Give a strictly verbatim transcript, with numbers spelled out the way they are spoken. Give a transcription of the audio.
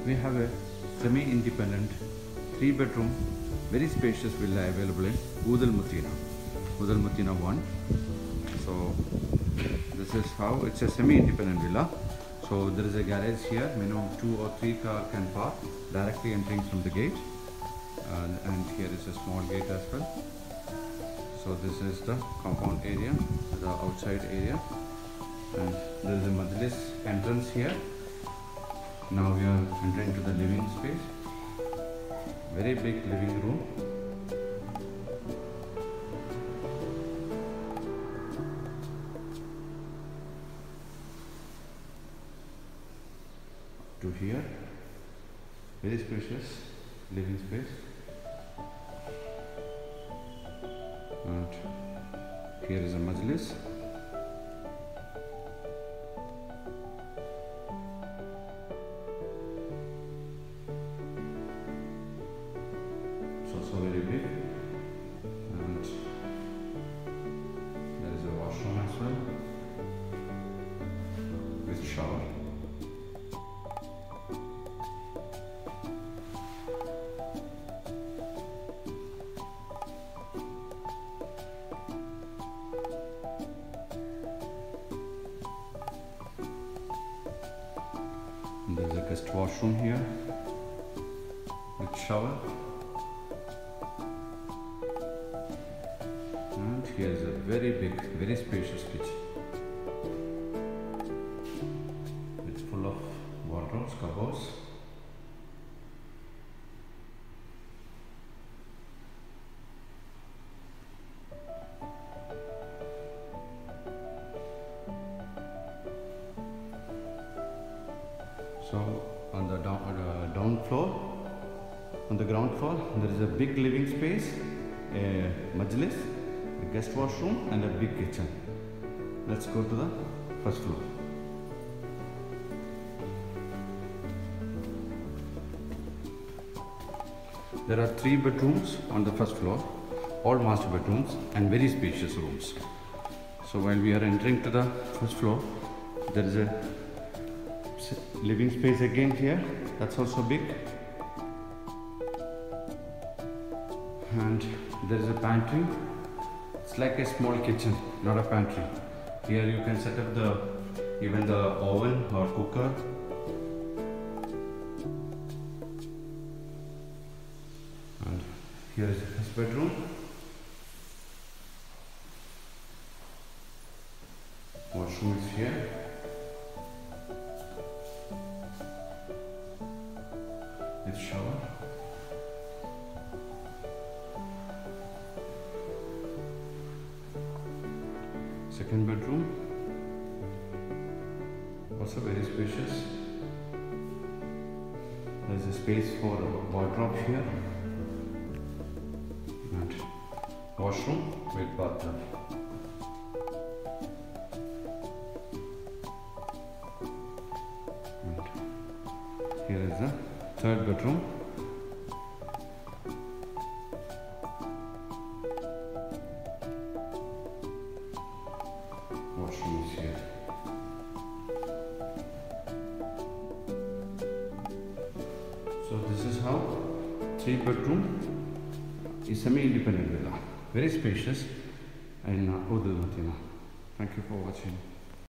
we have a semi-independent three bedroom very spacious villa available in Udal Mutina Udal Mutina one. So this is how it's a semi-independent villa. So there is a garage here, minimum two or three car can park directly entering from the gate, and, and here is a small gate as well. So this is the compound area, the outside area, and there is a majlis entrance here. Now we are entering to the living space. Very big living room. To here, very spacious living space, and here is a majlis. It's also very big, and there is a washroom as well with shower. There is a guest washroom here with shower, and here is a very big, very spacious kitchen with full of wardrobes, cupboards. So on the down, uh, down floor, on the ground floor, there is a big living space, a majlis, a guest washroom, and a big kitchen. Let's go to the first floor. There are three bedrooms on the first floor, all master bedrooms and very spacious rooms. So while we are entering to the first floor, there is a living space again here, that's also big, and there is a pantry. It's like a small kitchen, not a pantry. Here you can set up the even the oven or cooker. And here is the first bedroom. Washroom is here. With shower. Second bedroom, also very spacious. There is a space for a wardrobe here, and washroom with bathtub. And here is the third bedroom. Washroom is here. So this is how three bedroom is semi-independent villa. Very spacious in Udal Mutina. Thank you for watching.